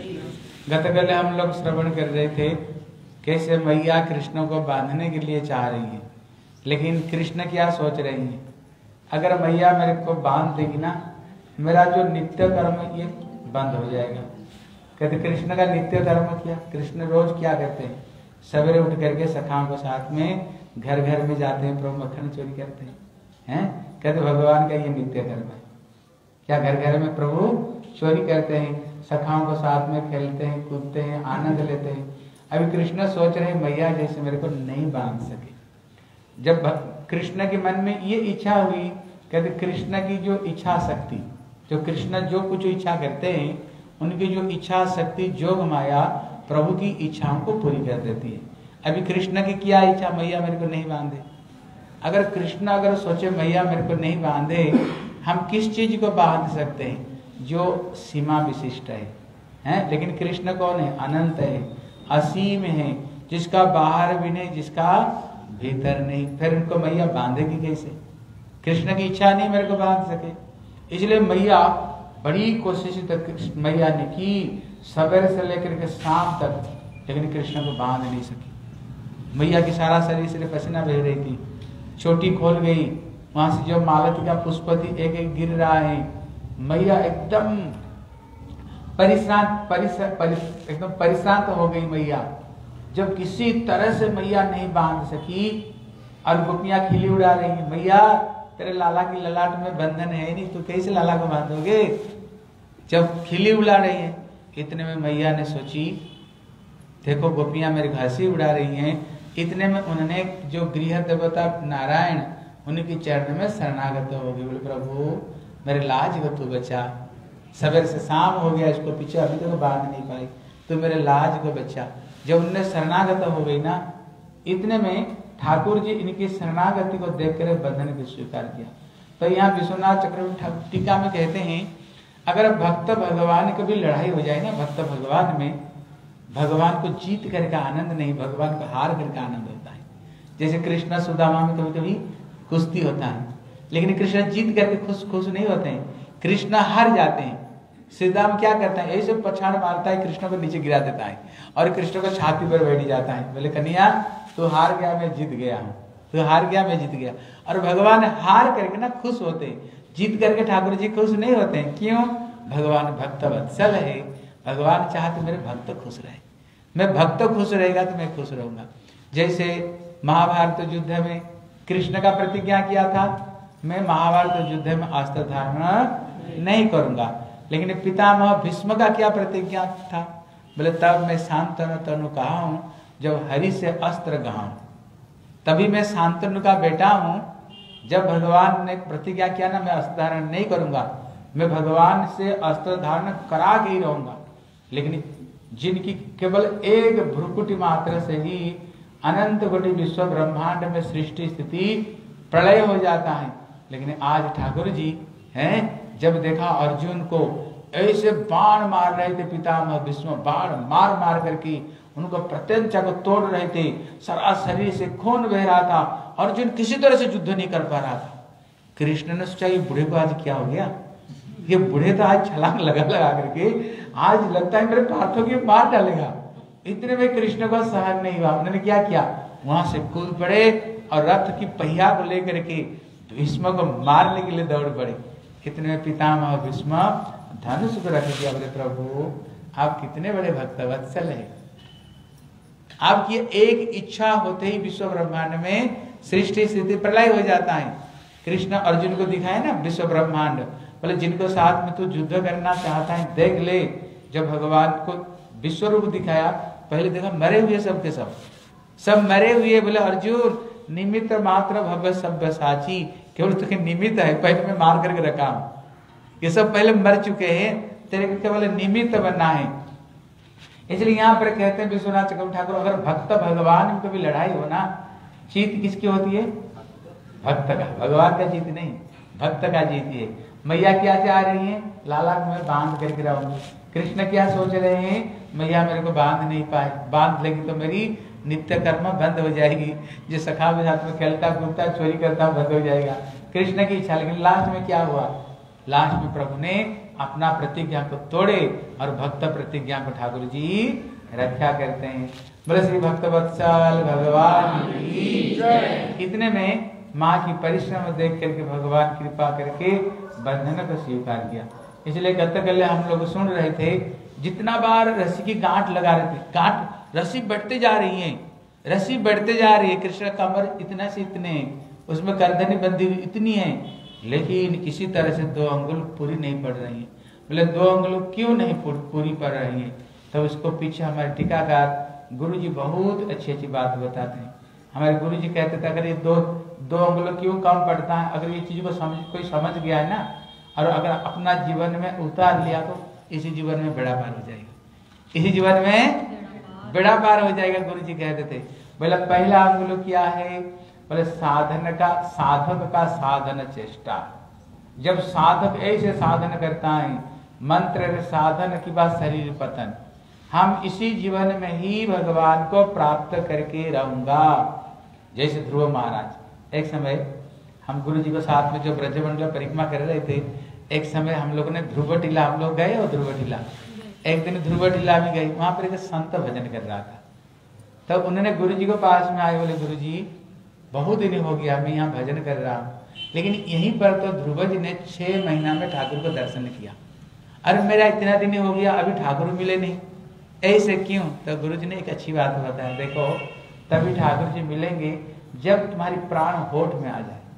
गत कल हम लोग श्रवण कर रहे थे कैसे मैया कृष्ण को बांधने के लिए चाह रही है, लेकिन कृष्ण क्या सोच रही है? अगर मैया मेरे को बांध देगी ना, मेरा जो नित्य कर्म ये बंद हो जाएगा। कहते कृष्ण का नित्य कर्म क्या? कृष्ण रोज क्या करते हैं? सवेरे उठ करके सखाओं के साथ में घर घर में जाते हैं, प्रभु मक्खन चोरी करते हैं हैं कहते भगवान का ये नित्य कर्म है। क्या घर घर में प्रभु चोरी करते हैं, सखाओं के साथ में खेलते हैं, कूदते हैं, आनंद लेते हैं। अभी कृष्ण सोच रहे मैया जैसे मेरे को नहीं बांध सके। जब कृष्ण के मन में ये इच्छा हुई, कहते कृष्ण की जो इच्छा शक्ति, जो कृष्ण जो कुछ इच्छा करते हैं उनकी जो इच्छा शक्ति जोग माया प्रभु की इच्छाओं को पूरी कर देती है। अभी कृष्ण की क्या इच्छा? मैया मेरे को नहीं बांधे। अगर कृष्ण अगर सोचे मैया मेरे को नहीं बांधे, हम किस चीज को बांध सकते हैं? जो सीमा विशिष्ट है, हैं? लेकिन कृष्ण कौन है? अनंत है, असीम है, जिसका बाहर भी नहीं, जिसका भीतर नहीं। फिर उनको मैया बांधेगी कैसे? कृष्ण की इच्छा नहीं मेरे को बांध सके, इसलिए मैया बड़ी कोशिश तक मैया ने की, सवेरे से लेकर के शाम तक, लेकिन कृष्ण को बांध नहीं सकी। मैया की सारा शरीर से पसीना बह रही थी, चोटी खोल गई, वहां से जो मालती का पुष्प थी एक एक गिर रहा है। मैया एकदम परिश्रांत परिश्र, परिश्र, एकदम परिश्रांत हो गई मैया। जब किसी तरह से मैया नहीं बांध सकी और गोपियां खिली उड़ा रही हैं, मैया तेरे लाला की ललाट में बंधन है नहीं, तो कैसे लाला को बांधोगे? जब खिली उड़ा रही है, इतने में मैया ने सोची देखो गोपियां मेरी हंसी उड़ा रही हैं। इतने में उन्होंने जो गृह देवता नारायण उनके चरण में शरणागत हो गई। बोले प्रभु मेरे लाज को तू बचा, सवेरे से शाम हो गया, इसको पीछे अभी तक तो बांध नहीं पाई, तो मेरे लाज को बचा। जब उनने शरणागत हो गई ना, इतने में ठाकुर जी इनकी शरणागति को देख कर बंधन को स्वीकार किया। तो यहाँ विश्वनाथ चक्रवर्ती टीका में कहते हैं, अगर भक्त भगवान की भी लड़ाई हो जाए ना, भक्त भगवान में भगवान को जीत करके आनंद नहीं, भगवान को हार करके आनंद होता है। जैसे कृष्ण सुदामा में कभी कभी कुश्ती होता है, लेकिन कृष्ण जीत करके खुश खुश नहीं होते हैं, कृष्ण हार जाते हैं। श्रीदाम क्या करता है? ऐसे पछाड़ मारता है, कृष्ण को नीचे गिरा देता है और कृष्ण को छाती पर बैठ जाता है। बोले कन्हैया तू हार गया, मैं जीत गया हूँ, तू हार गया मैं जीत गया। और भगवान हार करके ना खुश होते हैं, जीत करके ठाकुर जी खुश नहीं होते हैं। क्यों? भगवान भक्त वत्सल है, भगवान चाहते मेरे भक्त खुश रहे, मैं भक्त खुश रहेगा तो मैं खुश रहूंगा। जैसे महाभारत युद्ध में कृष्ण का प्रतिज्ञा किया था, मैं महाभारत युद्ध में अस्त्र धारण नहीं करूंगा, लेकिन पितामह भीष्म का क्या प्रतिज्ञा था? बोले तब मैं शांतनु तनु कहा हूं जब हरि से अस्त्र गहाऊं, तभी मैं शांतनु का बेटा हूं जब भगवान ने प्रतिज्ञा किया ना मैं अस्त्र धारण नहीं करूंगा, मैं भगवान से अस्त्र धारण करा के ही रहूंगा, लेकिन जिनकी केवल एक भ्रुकुटी मात्र से ही अनंत कोटि विश्व ब्रह्मांड में सृष्टि स्थिति प्रलय हो जाता है। लेकिन आज ठाकुर जी हैं, जब देखा अर्जुन को ऐसे बाण मार रहे थे पितामह भीष्म, बाण मार मार करके उनको प्रत्यंचा को तोड़ रहे थे, सारा शरीर से खून बह रहा था, अर्जुन किसी तरह से युद्ध नहीं कर पा रहा था। कृष्ण ने सोचा ये बूढ़े को आज क्या हो गया, ये बूढ़े तो आज छलांग लगा लगा करके आज लगता है मेरे पार्थों की मार डालेगा। इतने में कृष्ण को सहन नहीं हुआ, उन्होंने क्या किया, वहां से कूद पड़े और रथ की पहिया को लेकर के भीष्म को मारने के लिए दौड़ पड़े। इतने में पितामह भीष्म धनुष को रख दिया, बोले प्रभु आप कितने बड़े भक्त वत्सल है, आपकी एक इच्छा होते ही विश्व ब्रह्मांड में सृष्टि स्थिति प्रलय हो जाता है। कृष्ण अर्जुन को दिखाए ना विश्व ब्रह्मांड, बोले जिनको साथ में तू युद्ध करना चाहता है देख ले। जब भगवान को विश्व रूप दिखाया, पहले देखा मरे हुए सब के सब सब मरे हुए, बोले अर्जुन निमित्त मात्र भव्य सभ्य साची, केवल तुझे निमित्त है, पहले मैं मार करके रखा हूं, ये सब पहले मर चुके हैं, तेरे को केवल निमित्त बनना है। इसलिए यहाँ पर कहते हैं विश्वनाथ चक्रवर्ती ठाकुर, अगर भक्त भगवान में कभी लड़ाई हो ना, जीत किसकी होती है, भक्त का, भगवान का जीत नहीं, भक्त का जीत है। मैया क्या चाह रही है, लाला को मैं बांध करके रहूंगी। कृष्ण क्या सोच रहे हैं, मैया मेरे को बांध नहीं पाए, बांध लेगी तो मेरी नित्य कर्म बंद हो जाएगी, जो सखा के साथ में खेलता कूदता चोरी करता बंद हो जाएगा, कृष्ण की इच्छा। लेकिन लास्ट में क्या हुआ, लास्ट में प्रभु ने अपना प्रतिज्ञा को तोड़े और भक्त प्रतिज्ञा को ठाकुर जी रक्षा करते हैं। बोले श्री भक्त वत्सल भगवान की जय। इतने में माँ की परिश्रम देख करके भगवान कृपा करके बंधन को स्वीकार किया। इसलिए गतकल्य हम लोग सुन रहे थे, जितना बार रस्सी की गांठ लगा रहे थे, गांठ रस्सी बढ़ते जा रही है, रस्सी बढ़ते जा रही है, कृष्ण कमर इतना से इतने, उसमें गर्दनी बंधी हुई इतनी है, लेकिन किसी तरह से दो अंगुल पूरी नहीं पड़ रही है। बोले दो अंगुल क्यों नहीं पूरी पड़ रही है, तो उसको पीछे हमारे टीकाकार गुरु जी बहुत अच्छी अच्छी बात बताते हैं। हमारे गुरु जी कहते थे अगर ये दो दो अंगुल क्यों कम पड़ता है, अगर ये चीज को समझ कोई समझ गया है ना, और अगर अपना जीवन में उतार लिया तो इसी जीवन में बेड़ा पार हो जाएगा, इसी जीवन में बेड़ा पार हो जाएगा। गुरु जी कहते थे, बोले पहला अंगुल क्या है, बोले साधन का, साधक का साधन चेष्टा। जब साधक ऐसे साधन करता है, मंत्र साधन की बात शरीर पतन, हम इसी जीवन में ही भगवान को प्राप्त करके रहूंगा। जैसे ध्रुव महाराज, एक समय हम गुरु जी को साथ में जो ब्रजमंडल परिक्रमा कर रहे थे, एक समय हम लोगों ने ध्रुव टीला, हम लोग गए और ध्रुव टीला, एक दिन ध्रुव टीला में गए, वहां पर एक संत भजन कर रहा था। तब तो उन्होंने गुरु जी को पास में आए, बोले गुरु जी बहुत दिन हो गया मैं यहाँ भजन कर रहा हूँ, लेकिन यहीं पर तो ध्रुव जी ने छह महीना में ठाकुर को दर्शन किया, अरे मेरा इतना दिन हो गया अभी ठाकुर मिले नहीं, ऐसे क्यों? तो गुरु जी ने एक अच्छी बात बताया, देखो तभी ठाकुर जी मिलेंगे जब तुम्हारी प्राण होठ में आ जाए।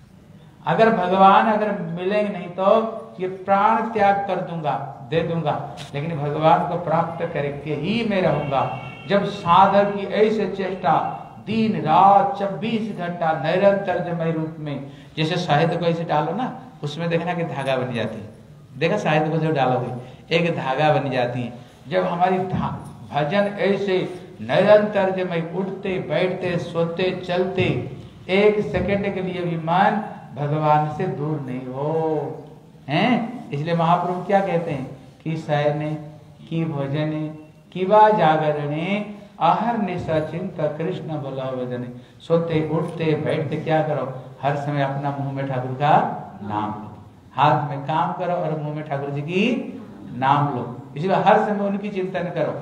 अगर भगवान अगर मिलेंगे नहीं तो ये प्राण त्याग कर दूंगा, दे दूंगा, लेकिन भगवान को प्राप्त करके ही मैं रहूंगा। जब साधक की ऐसे चेष्टा दिन रात चौबीस घंटा निरंतर जमय रूप में, जैसे साहित्य को ऐसे डालो ना, उसमें देखना कि धागा बन जाती है, देखा साहित्य को जो डालोगे एक धागा बन जाती है। जब हमारी भजन ऐसे निरंतर जमय, उठते बैठते सोते चलते, एक सेकंड के लिए भी मन भगवान से दूर नहीं हो, हैं? इसलिए महाप्रभु क्या कहते हैं कि शयने की भोजने की वा जागरणे आहर निशा चिंता कृष्ण बोला वदने। सोते उठते बैठते क्या करो, हर समय अपना मुंह में ठाकुर का नाम लो, हाथ में काम करो और मुंह में ठाकुर जी की नाम लो, इसलिए हर समय उनकी चिंतन करो।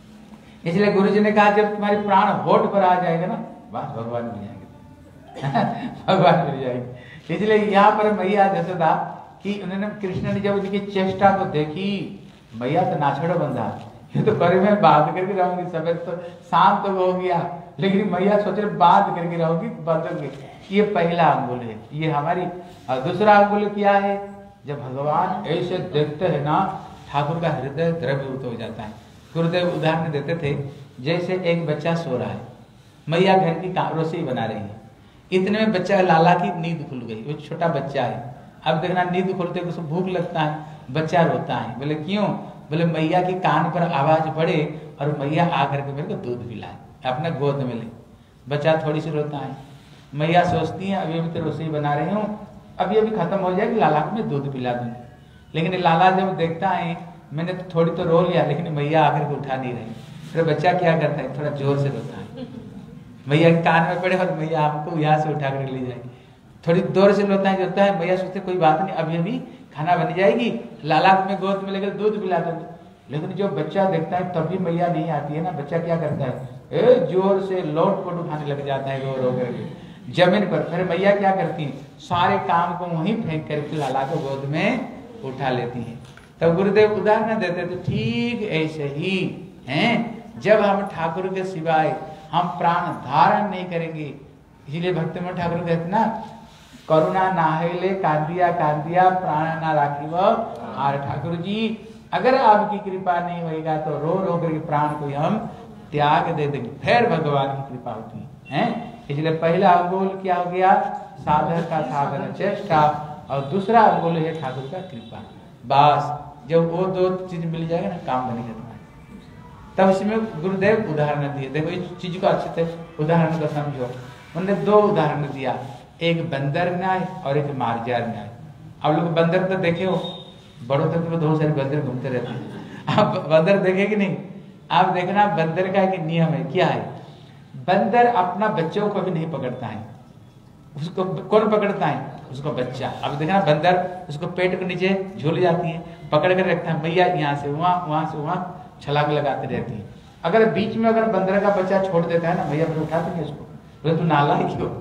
इसलिए गुरु जी ने कहा जब तुम्हारी प्राण होठ पर आ जाएगा ना, बस भगवान मिल जाएंगे भगवान मिल जाएंगे। इसलिए यहाँ पर मैया जसोदा कि उन्होंने, कृष्ण ने जब उनकी चेष्टा को देखी, मैया तो नाछड़ो बंधा, ये तो करे मैं बात करके रहूंगी, सवेरे तो शाम तो हो गया, लेकिन मैया सोच रहे बात करके रहूंगी, बदल ये पहला अंगुल है, ये हमारी। और दूसरा अंगुल क्या है, जब भगवान ऐसे देखते हैं ना, ठाकुर का हृदय द्रवीभूत हो जाता है। गुरुदेव उदाहरण देते थे, जैसे एक बच्चा सो रहा है, मैया घर की रोटी बना रही है, इतने में बच्चा लाला की नींद खुल गई, वो छोटा बच्चा है। अब देखना नींद खुलते उसको भूख लगता है, बच्चा रोता है। बोले क्यों? बोले मैया के कान पर आवाज पड़े और मैया आकर के मेरे को दूध पिलाए, अपना गोद में ले। बच्चा थोड़ी सी रोता है, मैया सोचती है अभी अभी तो रसोई बना रही हूँ, अभी अभी खत्म हो जाएगी, लाला को मैं दूध पिला दूंगी। लेकिन लाला जब देखता है मैंने तो थोड़ी तो रो लिया, लेकिन मैया आकर के उठा नहीं रही, फिर बच्चा क्या करता है, थोड़ा जोर से रोता है, मैया के कान में पड़े और मैया आपको यहाँ से उठा कर ले जाएगी। थोड़ी देर से रोता है रोता है, मैया सोचते कोई बात नहीं, अभी अभी खाना बन जाएगी, लाला को मैं गोद में लेकर दूध पिला दूंगी। लेकिन जो बच्चा देखता है तब भी मैया नहीं आती है ना, बच्चा क्या करता है, ए जोर से लौट पोट उठाने लग जाता है रो रो करके जमीन पर। फिर मैया क्या करती है, सारे काम को वहीं फेंक करके लाला को गोद में उठा लेती है। तब गुरुदेव उदाहरण देते थे ठीक ऐसे ही हैं, जब हम ठाकुर के सिवाय हम प्राण धारण नहीं करेंगे। इसलिए भक्तिमोहन ठाकुर कहते ना, करुणा नाहेले कांदिया कांदिया प्राण ना राखी आर। ठाकुर जी अगर आपकी कृपा नहीं होएगा तो रो रो करके प्राण को हम त्याग दे देंगे, फिर भगवान की कृपा होती है। इसलिए पहला अंगुल क्या हो गया, साधक का साधन चेष्टा, और दूसरा अंगुल है ठाकुर का कृपा। बस जब वो दो चीज मिल जाएगा ना, काम बनेगा तुम्हारा। तब इसमें गुरुदेव उदाहरण दिए, देखो इस चीज को अच्छे से उदाहरण को समझो। उन्होंने दो उदाहरण दिया, एक बंदर न्याय और एक मार्जार न्याय। आप लोग बंदर तो देखे हो, बड़ों तक में बहुत सारे बंदर घूमते रहते हैं, आप बंदर देखे कि नहीं? आप देखना बंदर का एक नियम है, क्या है, बंदर अपना बच्चों को भी नहीं पकड़ता है। उसको कौन पकड़ता है? उसको बच्चा। अब देखना बंदर उसको पेट के नीचे झूल जाती है, पकड़ कर रखता है, मैया यहाँ से वहां वहां से वहां छलांग लगाती रहती है। अगर बीच में अगर बंदर का बच्चा छोड़ देता है ना, मैया फिर उठाती है उसको, बोले तू नालायक क्यों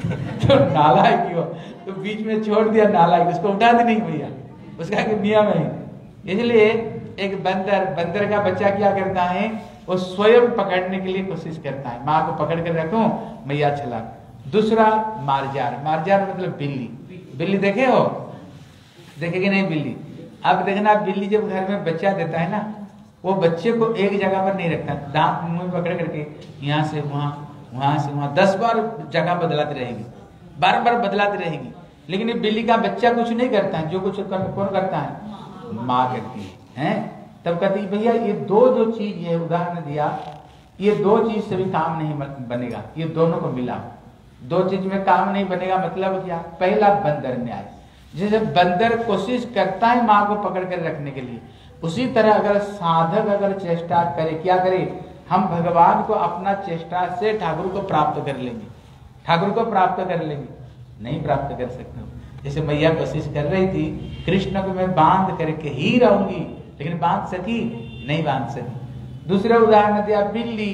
तो नालायक क्यों, तो बीच में छोड़ दिया नालायक, उसको उठाती नहीं मैया, उसका एक नियम है। इसलिए एक बंदर बंदर का बच्चा क्या करता है, वो स्वयं पकड़ने के लिए कोशिश करता है, माँ को पकड़ कर रखूं मैया छलांग। दूसरा मार्जार, मार्जार मतलब बिल्ली। बिल्ली देखे हो, देखे कि नहीं बिल्ली? अब देखना बिल्ली जब घर में बच्चा देता है ना, वो बच्चे को एक जगह पर नहीं रखता, दांत मुंह में पकड़ करके यहाँ से वहां वहां से वहां दस बार जगह बदलाती रहेगी, बार बार बदलाती रहेगी। लेकिन ये बिल्ली का बच्चा कुछ नहीं करता है, जो कुछ कर, कौन करता है, माँ करती है, है? तब कहती भैया ये दो जो चीज है, उदाहरण दिया, ये दो चीज से भी काम नहीं बनेगा, ये दोनों को मिला। दो चीज में काम नहीं बनेगा मतलब क्या? पहला बंदर न्याय, जैसे बंदर कोशिश करता है माँ को पकड़ कर रखने के लिए, उसी तरह अगर साधक अगर चेष्टा करे, क्या करे, हम भगवान को अपना चेष्टा से ठाकुर को प्राप्त कर लेंगे, ठाकुर को प्राप्त कर लेंगे, नहीं प्राप्त कर सकते। जैसे मैया कोशिश कर रही थी, कृष्ण को मैं बांध करके ही रहूंगी, लेकिन बांध सकी नहीं, बांध सकी। दूसरा उदाहरण दिया बिल्ली।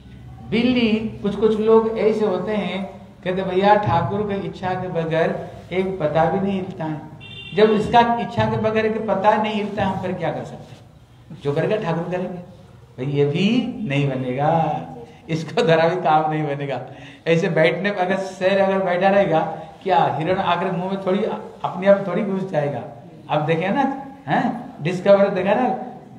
बिल्ली कुछ कुछ लोग ऐसे होते हैं, कहते भैया ठाकुर की इच्छा के बगैर एक पता भी नहीं हिलता है। जब इसका इच्छा के बगैर एक पता नहीं हिलता, हम फिर क्या कर सकते हैं? जो करेगा ठाकुर करेंगे, भाई ये भी नहीं बनेगा, इसको धरा भी काम नहीं बनेगा। ऐसे बैठने पर अगर शेर अगर बैठा रहेगा, क्या हिरण आकर मुंह में थोड़ी अपने आप थोड़ी घुस जाएगा? अब देखे ना, हैं डिस्कवर देखा ना,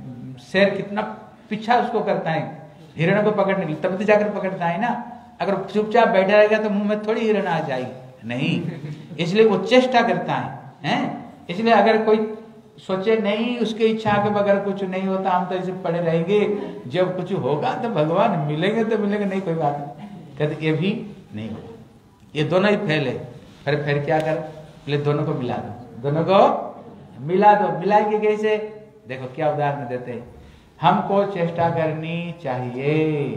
शेर कितना पीछा उसको करता है हिरण को पकड़ने के लिए, तब तो जाकर पकड़ता है ना। अगर चुपचाप बैठा रहेगा तो मुंह में थोड़ी हिरण आ जाएगी, नहीं। इसलिए वो चेष्टा करता है, हैं? इसलिए अगर कोई सोचे नहीं उसके इच्छा के बगैर कुछ नहीं होता, हम तो ऐसे पड़े रहेंगे, जब कुछ होगा तो भगवान मिलेंगे तो मिलेंगे, नहीं कोई बात नहीं, कहते ये भी नहीं होगा, ये दोनों ही फैल है। फिर फिर क्या कर, बोले दोनों को मिला दो, दोनों को मिला दो। मिलाएंगे कैसे? देखो क्या उदाहरण देते हैं, हमको चेष्टा करनी चाहिए,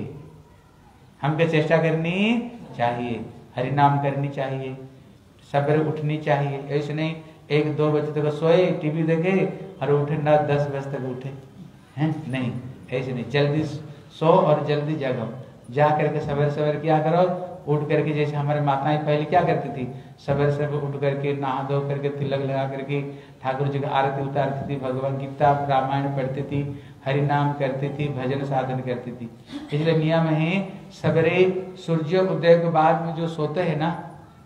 हमको चेष्टा करनी चाहिए, हरि नाम करनी चाहिए, सवेरे उठनी चाहिए। ऐसे नहीं एक दो बजे तक सोए टीवी देखे और उठे ना दस बजे तक उठे, हैं? नहीं, ऐसे नहीं, जल्दी सो और जल्दी जगो। जा करके सवेरे सवेरे क्या करो, उठ करके, जैसे हमारे माताएं पहले क्या करती थी, सवेरे सवेरे उठ करके नहा धो करके तिलक लगा करके ठाकुर जी का आरती उतारती थी, भगवान गीता रामायण पढ़ती थी, हरि नाम करती थी, भजन साधन करती थी। इसलिए नियम है सवेरे सूर्य उदय के बाद में जो सोते हैं ना,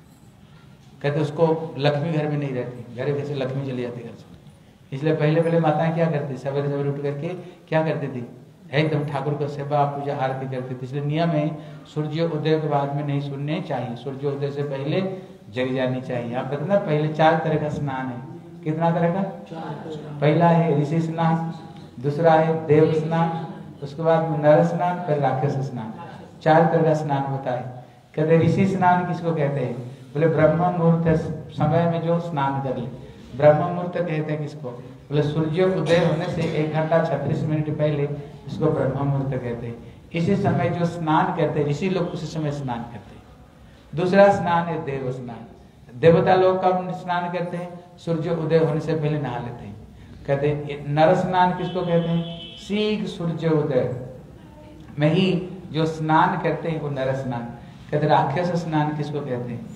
कहते उसको लक्ष्मी घर में नहीं रहती, घर घर से लक्ष्मी चली जाती घर से। इसलिए पहले पहले माताएं क्या करती, सवेरे सवेरे उठ करके क्या करती थी, एकदम ठाकुर को सेवा पूजा आरती करते थे। इसलिए नियम है सूर्य उदय के बाद में नहीं सुनने चाहिए, सूर्य उदय से पहले जग जानी चाहिए। आप बताना पहले चार तरह का स्नान है। कितना तरह का? पहला है ऋषि स्नान, दूसरा है देव स्नान, उसके बाद में नर स्नान, फिर राक्षस स्नान। चार तरह का स्नान होता है। कहते ऋषि स्नान किसको कहते हैं? बोले ब्रह्म मुहूर्त समय में जो स्नान कर ले, ब्रह्म मुहूर्त कहते हैं किसको? बोले सूर्य उदय होने से एक घंटा छत्तीस मिनट पहले इसको ब्रह्म मुहूर्त कहते हैं। इसी समय जो स्नान करते हैं ऋषि लोग, उसी समय स्नान करते हैं। दूसरा स्नान है देव स्नान। देवता लोग कब स्नान करते हैं? सूर्य उदय होने से पहले नहा लेते हैं। कहते हैं नर स्नान किसको कहते हैं? शीघ्र सूर्य उदय में ही जो स्नान करते हैं वो नर स्नान। कहते राक्षस स्नान किसको कहते हैं?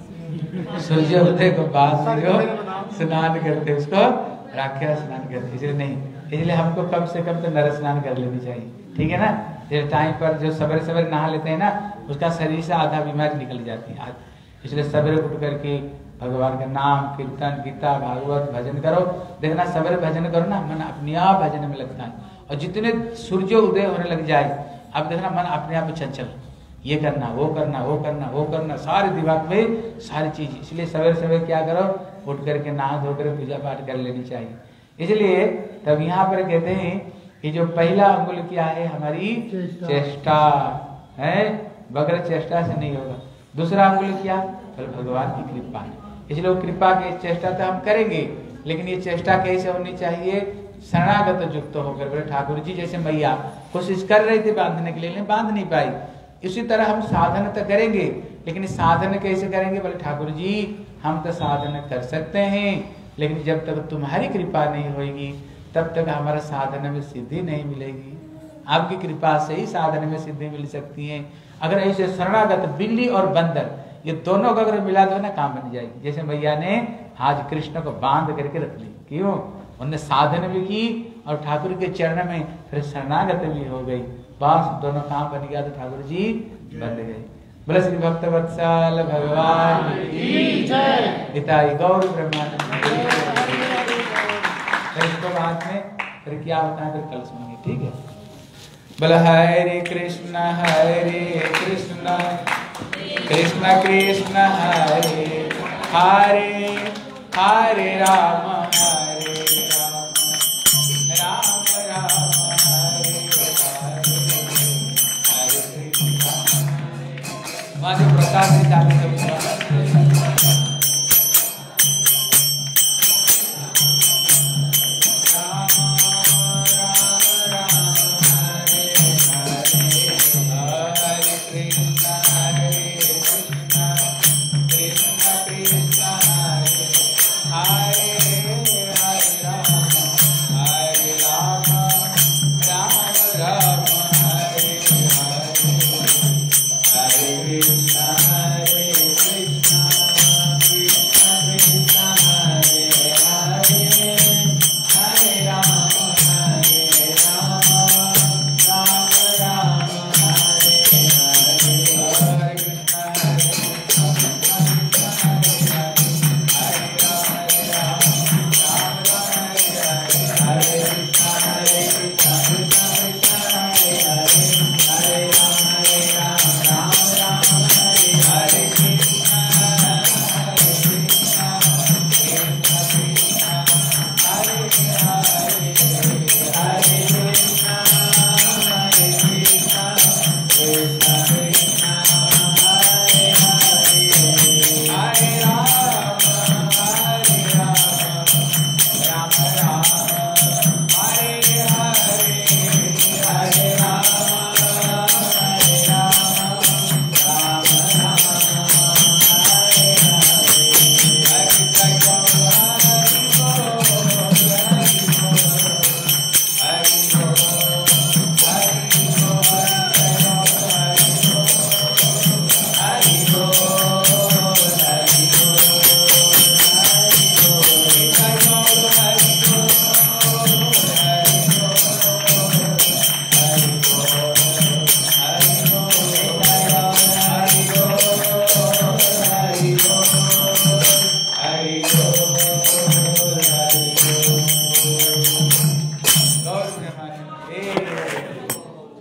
सूर्य उदय को बाद में जो स्नान करते हैं उसको राक्षस स्नान करते हैं। इसलिए नहीं, इसलिए हमको कम से कम तो नर स्नान कर लेनी चाहिए, ठीक है ना। जैसे टाइम पर जो सवेरे सवेरे नहा लेते हैं ना, उसका शरीर से आधा बीमारी निकल जाती है। इसलिए सवेरे उठ करके भगवान का नाम कीर्तन गीता भागवत भजन करो। देखना सवेरे भजन करो ना, मन अपने आप भजन में लगता है। और जितने सूर्य उदय होने लग जाए, अब देखना मन अपने आप चंचल, ये करना वो करना वो करना वो करना, सारे दिमाग में सारी चीज। इसलिए सवेरे सवेरे क्या करो, उठ करके नहा धो कर पूजा पाठ कर लेनी चाहिए। इसलिए तब यहाँ पर कहते हैं कि जो पहला अंगुल क्या है? हमारी चेष्टा है, बगैर चेष्टा से नहीं होगा। दूसरा अंगुल क्या? भगवान की कृपा है। इसलिए वो कृपा की चेष्टा तो हम करेंगे, लेकिन ये चेष्टा कैसे होनी चाहिए? शरणागत युक्त होकर। बोले ठाकुर जी जैसे मैया कोशिश कर रही थी बांधने के लिए, लेकिन बांध नहीं पाई। इसी तरह हम साधन तो करेंगे, लेकिन साधन कैसे करेंगे? बोले ठाकुर जी हम तो साधन कर सकते हैं, लेकिन जब तक तुम्हारी कृपा नहीं होगी तब तक हमारा साधन में सिद्धि नहीं मिलेगी। आपकी कृपा से ही साधन में सिद्धि मिल सकती है। अगर ऐसे शरणागत बिल्ली और बंदर ये दोनों को अगर मिला दो ना, काम बन जाएगी। जैसे मैया ने आज कृष्ण को बांध करके रख ली, क्यों? उन्होंने साधन भी की और ठाकुर के चरण में फिर शरणागत भी हो गई। बस दोनों काम बन गया तो ठाकुर जी बन गए। बोले श्री भक्त वत्सल भगवान की जय। इताई गौर ब्रह्मानंद। फिर इसको बाद में फिर क्या होता है फिर कल सुनेंगे, ठीक है। बोले हरे कृष्ण हरे कृष्ण कृष्ण कृष्ण हरे हरे हरे राम हरे राम राम राम हरे हरे हरे कृष्ण। वहाँ जो प्रसाद से चालू हरे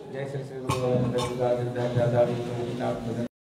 जय श्री श्री गुरु गोविंद दास दादा